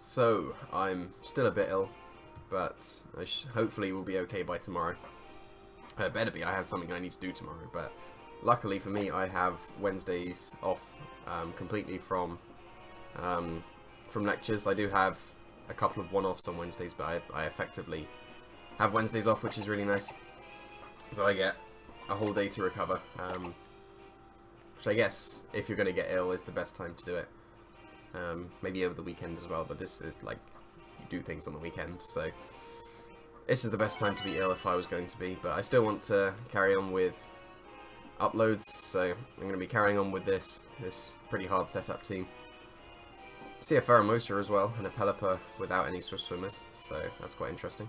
So, I'm still a bit ill, but I hopefully will be okay by tomorrow. Better be, I have something I need to do tomorrow, but luckily for me I have Wednesdays off completely from lectures. I do have a couple of one-offs on Wednesdays, but I effectively have Wednesdays off, which is really nice. So I get a whole day to recover, which I guess, if you're going to get ill, is the best time to do it. Maybe over the weekend as well, but this is like, you do things on the weekend, so this is the best time to be ill if I was going to be, but I still want to carry on with uploads, so I'm going to be carrying on with this pretty hard setup team. See a Pheromosa as well, and a Pelipper without any Swift Swimmers, so that's quite interesting.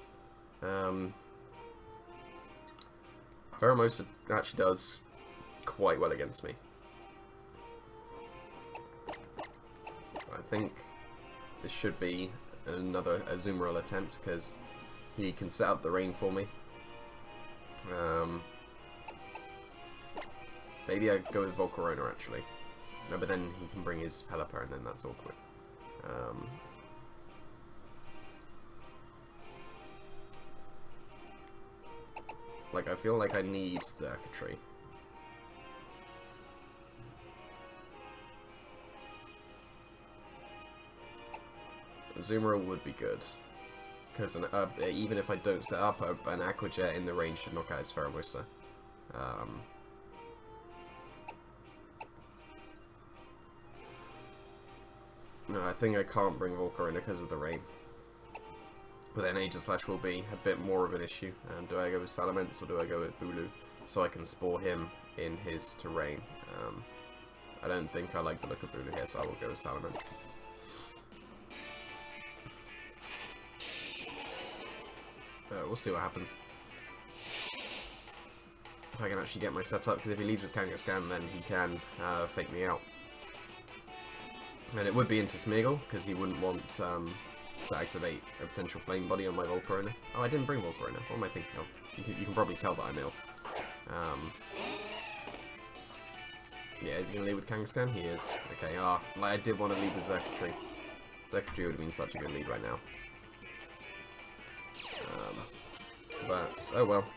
Pheromosa actually does quite well against me. I think this should be another Azumarill attempt, because he can set up the rain for me. Maybe I go with Volcarona actually. No, but then he can bring his Pelipper and then that's awkward. Like, I feel like I need Xurkitree. Azumarill would be good, because even if I don't set up, an Aqua Jet in the range should knock out his Pheromosa. No, I think I can't bring Volcarona because of the rain. But then Aegislash will be a bit more of an issue. Do I go with Salamence or do I go with Bulu, so I can spore him in his terrain? I don't think I like the look of Bulu here, so I will go with Salamence. We'll see what happens. If I can actually get my setup, because if he leads with Kangaskhan, then he can fake me out. And it would be into Smeargle, because he wouldn't want to activate a potential Flame Body on my Volcarona. Oh, I didn't bring Volcarona. What am I thinking of? You can probably tell that I'm ill. Yeah, is he going to lead with Kangaskhan? He is. Okay, like I did want to lead with Xurkitree. Xurkitree would have been such a good lead right now. But, oh well.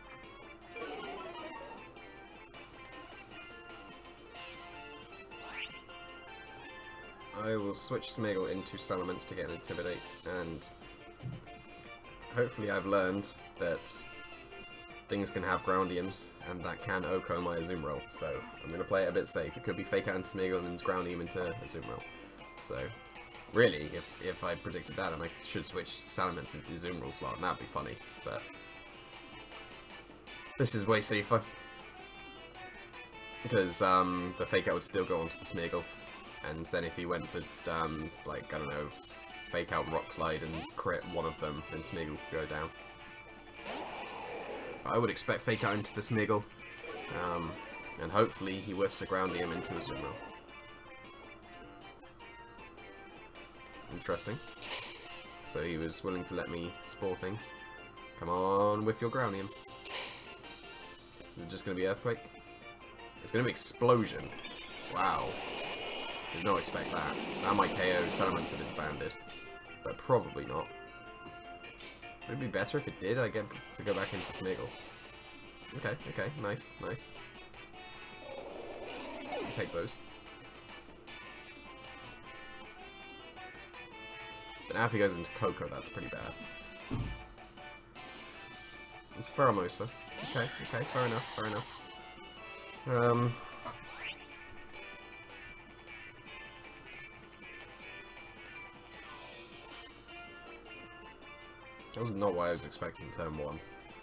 I will switch Smeargle into Salamence to get an Intimidate, and hopefully I've learned that things can have Groundiums, and that can OHKO my Azumarill, so I'm going to play it a bit safe. It could be Fake Out into Smeargle and then Groundium into Azumarill. So, really, if I predicted that, then I should switch Salamence into the Azumarill slot, and that'd be funny, but this is way safer, because the Fake Out would still go onto the Smeargle. And then if he went for, like, I don't know, Fake Out Rock Slide and crit one of them, then Smeargle could go down. I would expect Fake Out into the Smeargle, and hopefully he whiffs a Groundium into Azumarill. Interesting. So he was willing to let me spore things. Come on, whiff your Groundium. Is it just going to be Earthquake? It's going to be Explosion. Wow. Did not expect that. That might KO Salamence if it's banded, but probably not. Would it be better if it did? I get to go back into Smeargle. Okay, okay, nice, nice. I'll take those. But now if he goes into Koko, that's pretty bad. It's Pheromosa. Okay, okay, fair enough, fair enough. That was not what I was expecting turn 1.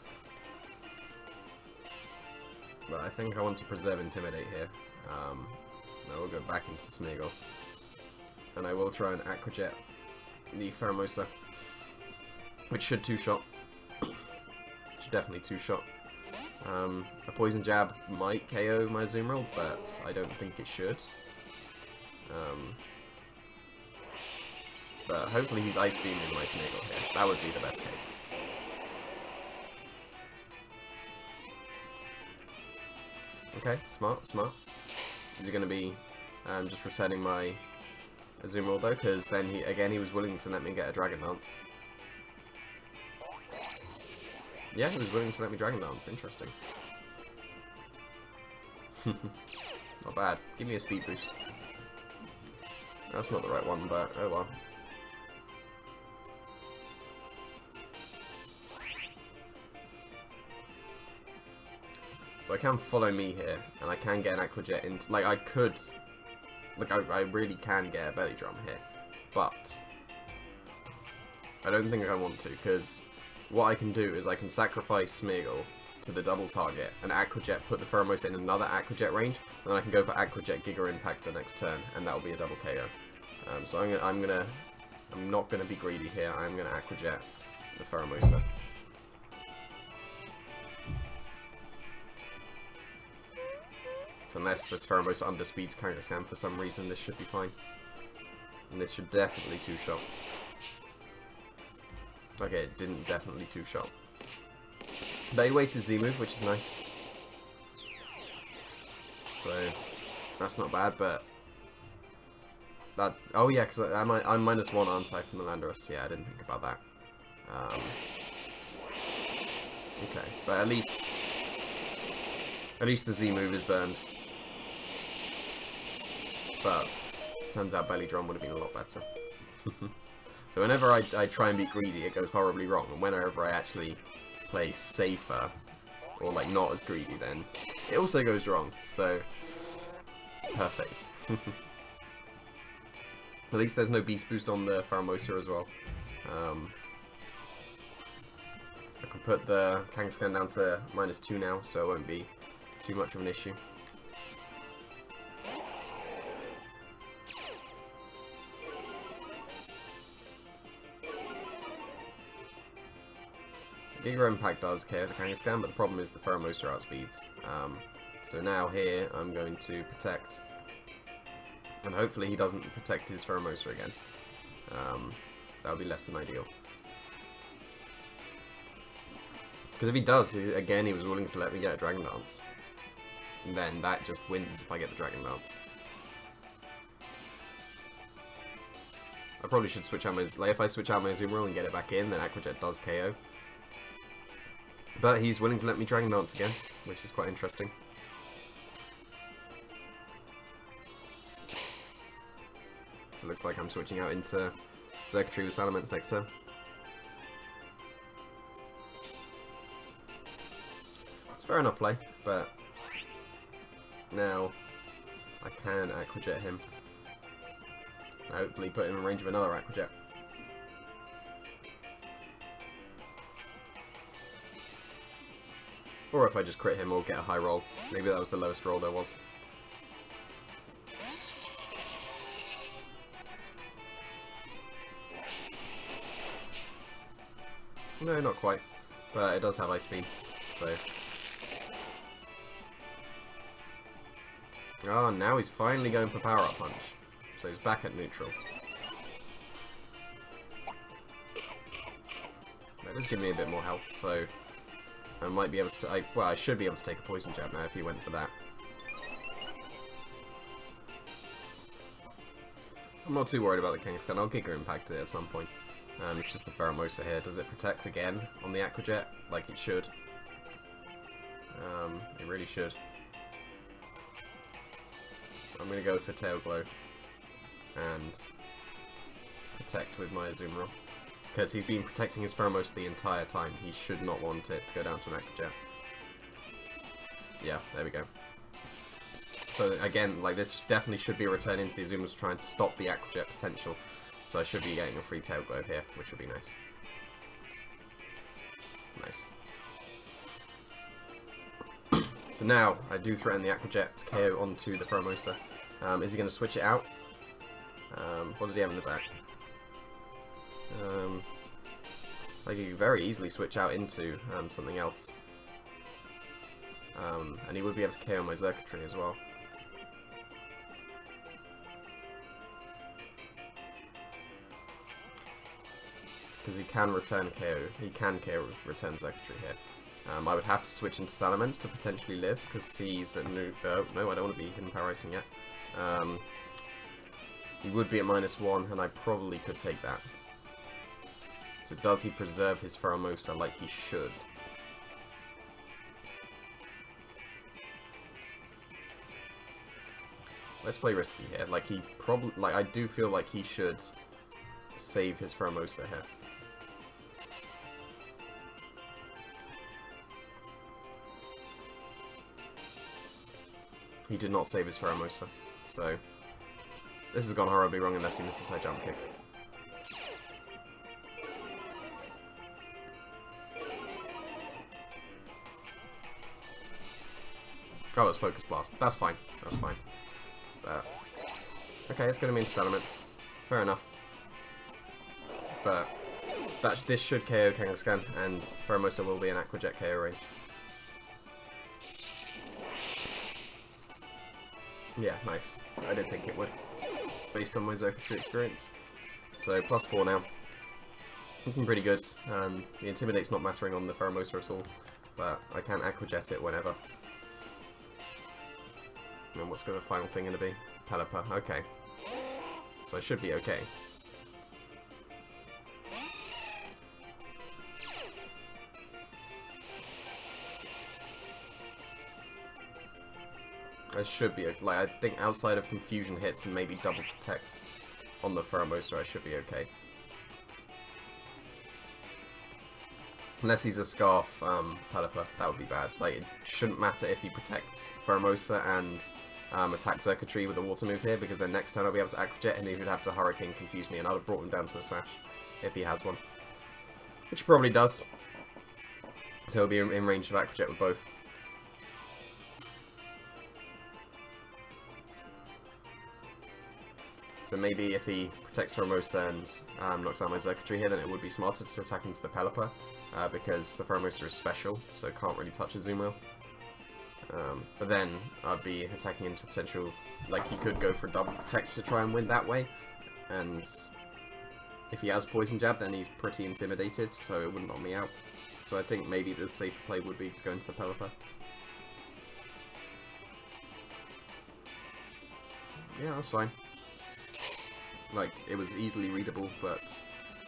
But I think I want to preserve Intimidate here. I will go back into Smeargle. And I will try and Aqua Jet the Pheromosa, which should 2-shot. Should definitely 2-shot. A Poison Jab might KO my Azumarill, but I don't think it should. But hopefully he's Ice Beaming my Smeargle here. That would be the best case. Okay, smart, smart. Is he going to be just returning my Azumarill though, because then he was willing to let me get a Dragon Dance. Yeah, he was willing to let me Dragon Dance. Interesting. Not bad. Give me a speed boost. That's not the right one, but oh well. So I can follow me here, and I can get an Aqua Jet into... Like, I could... Like, I really can get a Belly Drum here. But I don't think I want to, because what I can do is I can sacrifice Smeargle to the double target, and Aqua Jet, put the Pheromosa in another Aqua Jet range, and then I can go for Aqua Jet Giga Impact the next turn, and that'll be a double KO. So I'm not gonna be greedy here. I'm gonna Aqua Jet the Pheromosa. So unless this Pheromosa underspeeds Kangaskhan for some reason, this should be fine. And this should definitely two-shot. Okay, it didn't definitely two-shot. But he wastes his Z-move, which is nice. So, that's not bad, but... That, oh yeah, because I'm -1, aren't I, from the Landorus? Yeah, I didn't think about that. Okay, but at least the Z-move is burned. But turns out Belly Drum would have been a lot better. So whenever I try and be greedy, it goes horribly wrong. And whenever I actually play safer, or like not as greedy, then it also goes wrong. So, perfect. At least there's no Beast Boost on the Pheromosa as well. I can put the Kangaskhan down to -2 now, so it won't be too much of an issue. Giga Impact does KO the Kangaskhan, but the problem is the Pheromosa outspeeds. So now here I'm going to protect, and hopefully he doesn't protect his Pheromosa again. That would be less than ideal. Because if he does, again, he was willing to let me get a Dragon Dance. And then that just wins if I get the Dragon Dance. I probably should switch out my... Like, if I switch out my Azumarill and get it back in, then Aqua Jet does KO. But he's willing to let me Dragon Dance again, which is quite interesting. So it looks like I'm switching out into Xurkitree with Salamence next turn. It's fair enough play, but now I can Aqua Jet him. Hopefully put him in range of another Aqua Jet. Or if I just crit him or get a high roll. Maybe that was the lowest roll there was. No, not quite. But it does have Ice Beam, so... Oh, now he's finally going for Power Up Punch. So he's back at neutral. That does give me a bit more health, so... I might be able to... well, I should be able to take a Poison Jab now if he went for that. I'm not too worried about the Kangaskhan. I'll Giga Impact it at some point. It's just the Pheromosa here. Does it protect again on the Aqua Jet? Like it should. It really should. I'm going to go for Tail Glow and protect with my Azumarill. Because he's been protecting his Pheromosa the entire time. He should not want it to go down to an Aqua Jet. Yeah, there we go. So again, like this definitely should be a return into the Azumarill trying to stop the Aqua Jet potential. So I should be getting a free Tail Glow here, which would be nice. Nice. So now, I do threaten the Aqua Jet to KO onto the Pheromosa. Is he going to switch it out? What does he have in the back? Like, he could very easily switch out into something else. And he would be able to KO my Xurkitree as well. Because he can return KO. He can KO return Xurkitree here. I would have to switch into Salamence to potentially live, because he's a new... no, I don't want to be hidden Power Icing yet. He would be at -1, and I probably could take that. So does he preserve his Pheromosa like he should? Let's play risky here. Like, he probably... Like, I do feel like he should save his Pheromosa here. He did not save his Pheromosa, so... This has gone horribly wrong unless he misses high jump kick. Oh, it's Focus Blast. That's fine. That's fine. Okay, it's going to mean Salamence. Fair enough. But this should KO Kangaskhan, and Pheromosa will be an Aqua Jet KO range. Yeah, nice. I didn't think it would, based on my Xurkitree experience. So, +4 now. Looking pretty good. The Intimidate's not mattering on the Pheromosa at all, but I can Aqua Jet it whenever. And what's the final thing going to be? Pelipper. Okay. So I should be okay. I should be, like, I think outside of confusion hits and maybe double protects on the Pheromosa, I should be okay. Unless he's a Scarf Pelipper, that would be bad. Like, it shouldn't matter if he protects Pheromosa and attack Xurkitree with a water move here, because then next turn I'll be able to Aqua Jet and he would have to Hurricane confuse me, and I'd have brought him down to a Sash if he has one. Which he probably does. So he'll be in range of Aqua Jet with both. So maybe if he protects Pheromosa and knocks out my Xurkitree here, then it would be smarter to attack into the Pelipper, because the Pheromosa is special, so it can't really touch a Zoom Wheel. But then I'd be attacking into potential, like he could go for double protect to try and win that way, and if he has Poison Jab then he's pretty intimidated, so it wouldn't knock me out. So I think maybe the safer play would be to go into the Pelipper. Yeah, that's fine. Like, it was easily readable, but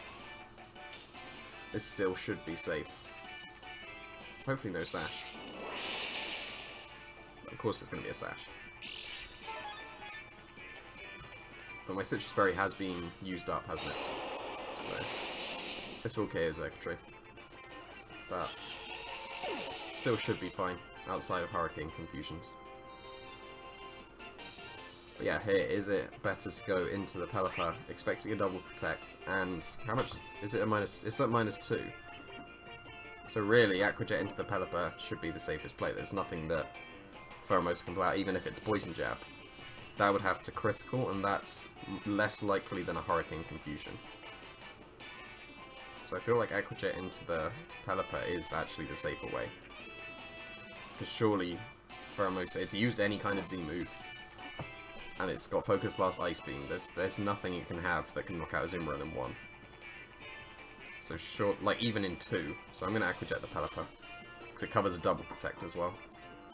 this still should be safe. Hopefully no Sash. Of course there's going to be a Sash. But my Citrus Berry has been used up, hasn't it? So, this will KO Xurkitree. But, still should be fine, outside of Hurricane Confusions. But yeah, here, is it better to go into the Pelipper, expecting a double protect, and how much is it? It's at -2. So really, Aqua Jet into the Pelipper should be the safest play. There's nothing that Pheromosa can play out, even if it's Poison Jab. That would have to critical, and that's less likely than a Hurricane Confusion. So I feel like Aqua Jet into the Pelipper is actually the safer way. Because surely Pheromosa, it's used any kind of Z move. And it's got Focus Blast, Ice Beam. There's nothing it can have that can knock out a Zumurun in 1. So short, like even in 2. So I'm gonna Aqua Jet the Pelipper, because it covers a double protect as well.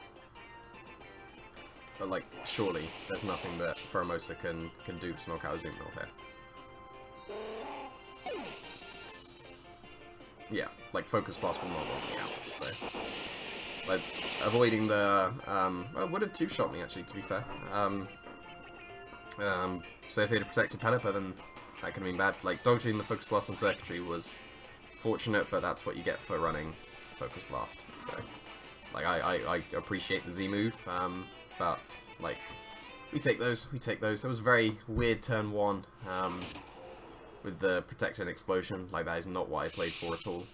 But like, surely there's nothing that Pheromosa can do to knock out a Zumurun here. Yeah, like Focus Blast will not knock me out. So like avoiding the well, would have two-shot me actually, to be fair. So if he had protected Pelipper, then that could have been bad. Like, dodging the Focus Blast on Xurkitree was fortunate, but that's what you get for running Focus Blast. So, like, I appreciate the Z move, but, like, we take those. It was a very weird turn 1, with the Protect and Explosion. Like, that is not what I played for at all.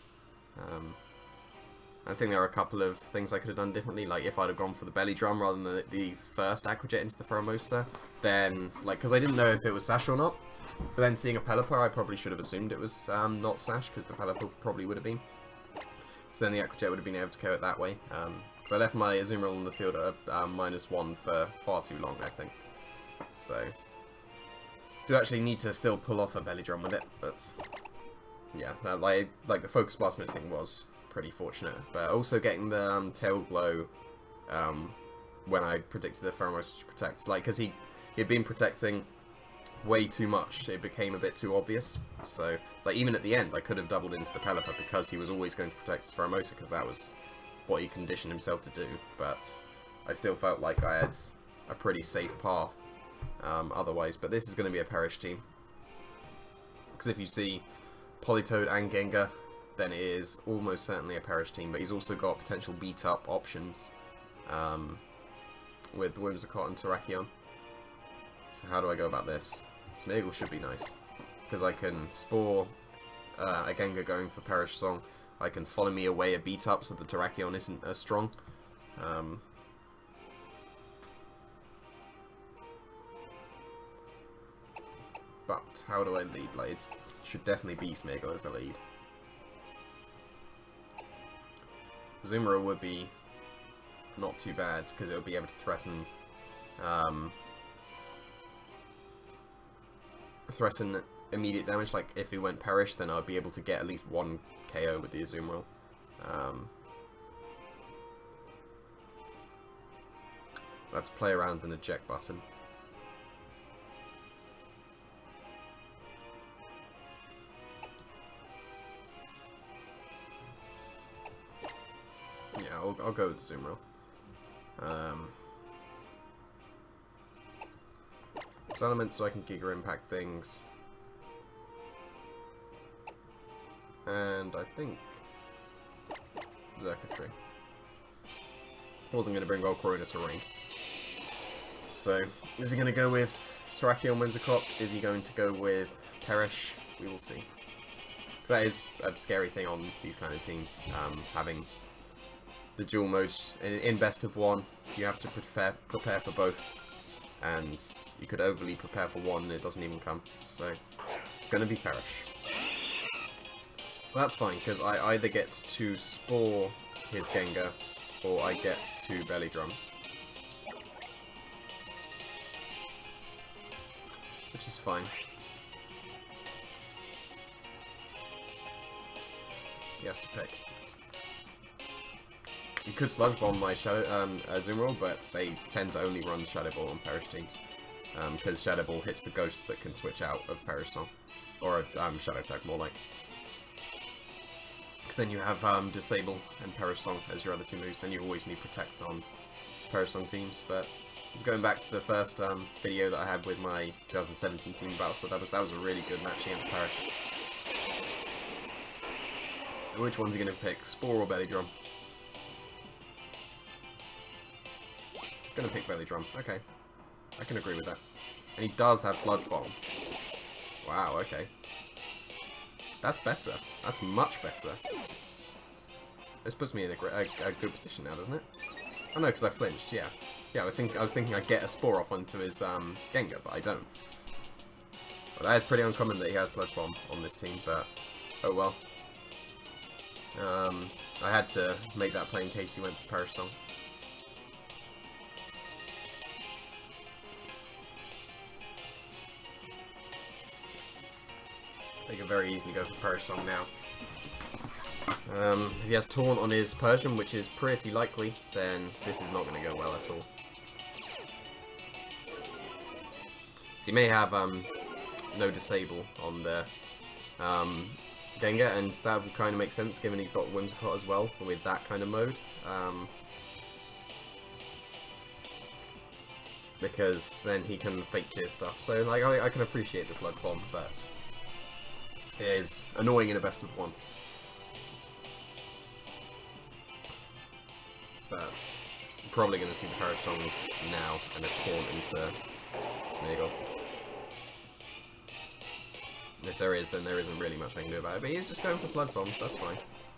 I think there are a couple of things I could have done differently, like if I'd have gone for the Belly Drum rather than the first Aqua Jet into the Pheromosa, then, like, because I didn't know if it was Sash or not, but then seeing a Pelipper, I probably should have assumed it was not Sash, because the Pelipper probably would have been. So then the Aqua Jet would have been able to KO it that way. So I left my Azumarill on the field at -1 for far too long, I think. So, do actually need to still pull off a Belly Drum with it, but yeah, like the Focus Blast missing was pretty fortunate, but also getting the Tail Glow when I predicted the Pheromosa to protect, like, because he had been protecting way too much. It became a bit too obvious. So, like, even at the end, I could have doubled into the Pelipper because he was always going to protect his Pheromosa, because that was what he conditioned himself to do. But I still felt like I had a pretty safe path otherwise. But this is going to be a Perish team. Because if you see Politoed and Gengar, then it is almost certainly a Perish team. But he's also got potential beat-up options with Whimsicott and Terrakion. So how do I go about this? Smeargle should be nice, because I can Spore a Gengar going for Perish Song. I can Follow Me Away a beat-up so the Terrakion isn't as strong. But how do I lead? Like, it should definitely be Smeargle as a lead. Azumarill would be not too bad, because it would be able to threaten immediate damage. Like, if he went Perish, then I'd be able to get at least one KO with the Azumarill. Let's play around in the eject button. Yeah, I'll go with Azumarill. Element so I can Giga Impact things. And I think Xurkitree. I wasn't going to bring Volcarona to rain. So, is he going to go with Terrakion Whimsicott? Is he going to go with Perish? We will see. Because that is a scary thing on these kind of teams, having the dual modes in best of one. You have to prepare for both. And you could overly prepare for one and it doesn't even come. So, it's going to be Perish. So that's fine, because I either get to Spore his Gengar, or I get to Belly Drum. Which is fine. He has to pick. You could Sludge Bomb my Azumarill, but they tend to only run Shadow Ball on Perish teams. Because Shadow Ball hits the ghost that can switch out of Perish Song. Or of Shadow Tag, more like. Because then you have Disable and Perish Song as your other two moves, and you always need Protect on Perish Song teams. But just going back to the first video that I had with my 2017 team Battle Squad, that was a really good match against Perish. Which one's he going to pick? Spore or Belly Drum? He's going to pick Belly Drum. Okay. I can agree with that. And he does have Sludge Bomb. Wow, okay. That's better. That's much better. This puts me in a good position now, doesn't it? Oh no, because I flinched, yeah. Yeah, I was thinking I'd get a Spore off onto his Gengar, but I don't. Well, that is pretty uncommon that he has Sludge Bomb on this team, but oh well. I had to make that play in case he went for Perish Song. They could very easily go for Perish Song now. If he has Taunt on his Persian, which is pretty likely, then this is not going to go well at all. So he may have no Disable on the Gengar, and that would kind of make sense given he's got Whimsicott as well with that kind of mode. Because then he can Fake Tear stuff. So like I can appreciate the Sludge Bomb, but it is annoying in a best of one. But I'm probably going to see the Perish Song now and a Taunt into Smeargle. And if there is, then there isn't really much I can do about it. But he's just going for Sludge Bombs, that's fine.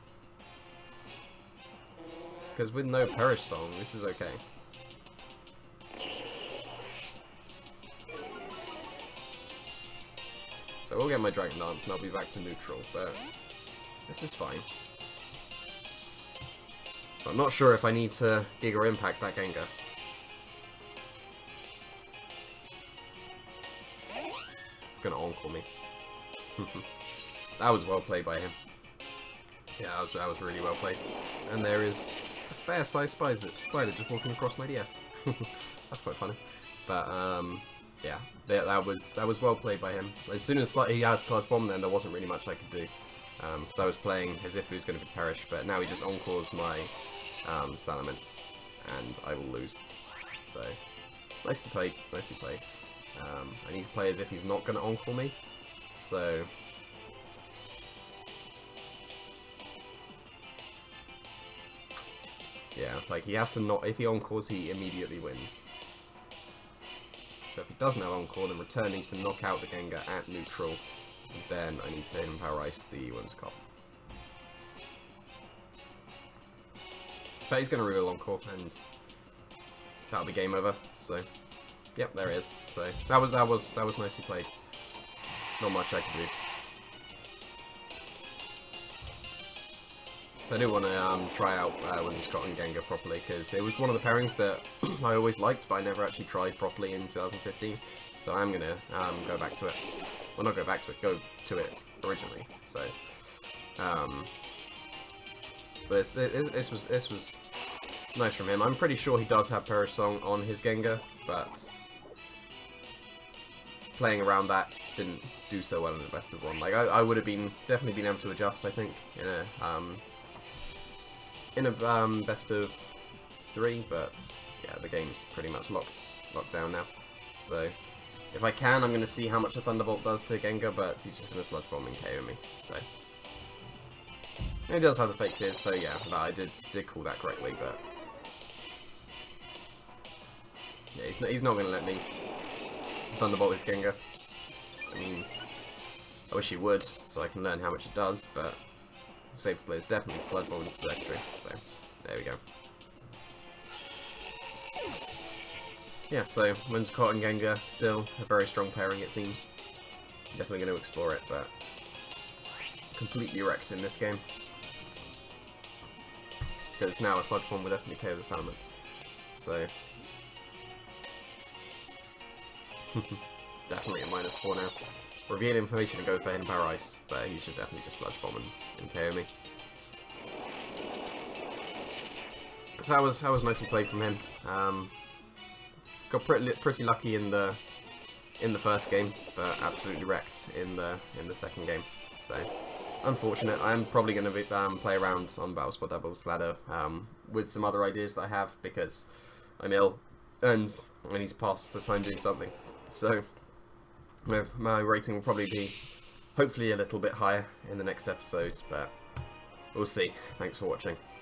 Because with no Perish Song, this is okay. So we'll get my Dragon Dance and I'll be back to neutral, but this is fine. I'm not sure if I need to Giga Impact that Gengar. It's gonna Encore me. That was well played by him. Yeah, that was really well played. And there is a fair-sized spider just walking across my DS. That's quite funny. But, yeah, that was well played by him. As soon as he had Sludge Bomb, then there wasn't really much I could do. So I was playing as if he was going to be Perish, but now he just Encores my Salamence, and I will lose. So, nicely played, nicely played. I need to play as if he's not going to Encore me, so... yeah, like, he has to not... if he Encores, he immediately wins. So if he doesn't have Encore, then Return needs to knock out the Gengar at neutral. Then I need to Hidden Power Ice the Whimsicott. But he's going to reveal Encore, and that'll be game over. So, yep, there it is. So that was nicely played. Not much I can do. So I do want to try out Whimsicott and Gengar properly, because it was one of the pairings that I always liked, but I never actually tried properly in 2015. So I'm going to go back to it. Well, not go back to it, go to it originally. So, but this was nice from him. I'm pretty sure he does have Perish Song on his Gengar, but playing around that didn't do so well in the best of one. Like I would have definitely been able to adjust, I think, in a best of 3, but yeah, the game's pretty much locked down now. So if I can, I'm going to see how much a Thunderbolt does to Gengar, but he's just going to Sludge Bomb and KO me. So he does have the Fake Tears, so yeah, I did call that correctly, but yeah, he's not going to let me Thunderbolt his Gengar. I mean, I wish he would, so I can learn how much it does, but the safe play is definitely Sludge Bomb into Secretary, so there we go. Yeah, so Whimsicott and Gengar, still a very strong pairing it seems. Definitely going to explore it, but completely wrecked in this game. Because now a Sludge Bomb would definitely KO the Salamence. So, definitely a -4 now. Reveal information and go for Hidden Power Ice, but he should definitely just Sludge Bomb and KO me. So that was nicely played from him. Got pretty lucky in the first game, but absolutely wrecked in the second game. So unfortunate. I'm probably going to play around on Battlesport Doubles ladder with some other ideas that I have, because I'm ill and I need to pass the time doing something. So my rating will probably be hopefully a little bit higher in the next episode, but we'll see. Thanks for watching.